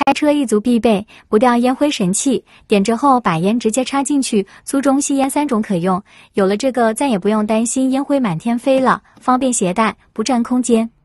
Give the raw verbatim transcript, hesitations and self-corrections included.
开车一族必备，不掉烟灰神器，点着后把烟直接插进去，粗中细烟三种可用。有了这个，再也不用担心烟灰满天飞了，方便携带，不占空间。